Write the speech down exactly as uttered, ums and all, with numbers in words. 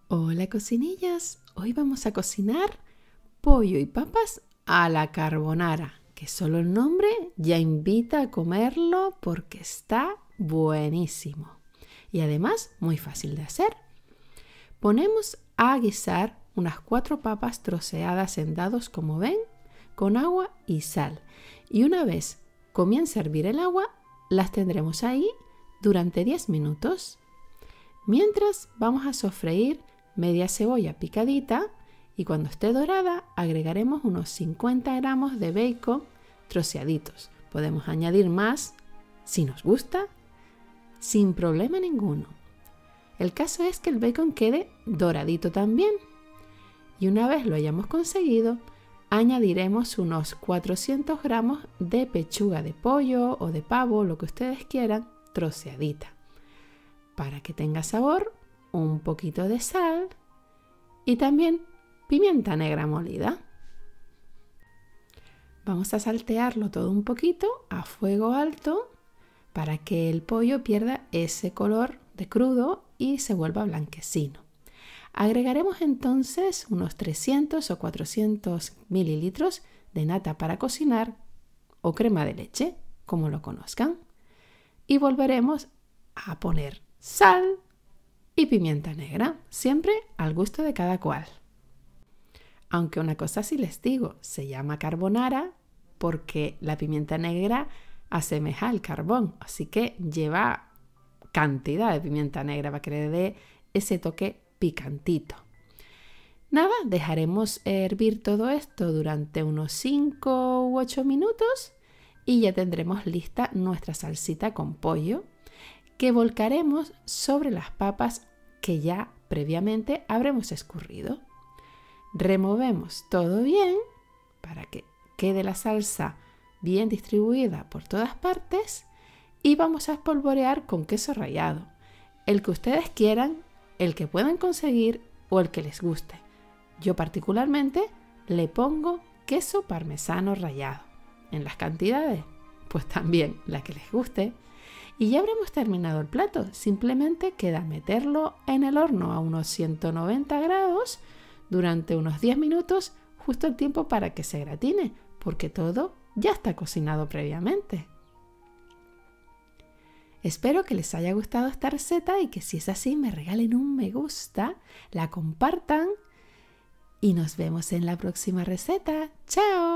Hola cocinillas, hoy vamos a cocinar pollo y papas a la carbonara, que solo el nombre ya invita a comerlo porque está buenísimo y además muy fácil de hacer. Ponemos a guisar unas cuatro papas troceadas en dados como ven, con agua y sal, y una vez comience a hervir el agua, las tendremos ahí durante diez minutos. Mientras vamos a sofreír media cebolla picadita y cuando esté dorada agregaremos unos cincuenta gramos de bacon troceaditos. Podemos añadir más si nos gusta, sin problema ninguno. El caso es que el bacon quede doradito también. Y una vez lo hayamos conseguido, añadiremos unos cuatrocientos gramos de pechuga de pollo o de pavo, lo que ustedes quieran, troceadita. Para que tenga sabor, un poquito de sal y también pimienta negra molida. Vamos a saltearlo todo un poquito a fuego alto para que el pollo pierda ese color de crudo y se vuelva blanquecino. Agregaremos entonces unos trescientos o cuatrocientos mililitros de nata para cocinar o crema de leche, como lo conozcan, y volveremos a poner sal y pimienta negra, siempre al gusto de cada cual. Aunque una cosa sí les digo, se llama carbonara porque la pimienta negra asemeja al carbón, así que lleva cantidad de pimienta negra para que le dé ese toque picantito. Nada, dejaremos hervir todo esto durante unos cinco u ocho minutos y ya tendremos lista nuestra salsita con pollo, que volcaremos sobre las papas que ya previamente habremos escurrido. Removemos todo bien para que quede la salsa bien distribuida por todas partes y vamos a espolvorear con queso rallado, el que ustedes quieran, el que puedan conseguir o el que les guste. Yo particularmente le pongo queso parmesano rallado. En las cantidades, pues también la que les guste. Y ya habremos terminado el plato, simplemente queda meterlo en el horno a unos ciento noventa grados durante unos diez minutos, justo el tiempo para que se gratine, porque todo ya está cocinado previamente. Espero que les haya gustado esta receta y que si es así me regalen un me gusta, la compartan y nos vemos en la próxima receta. ¡Chao!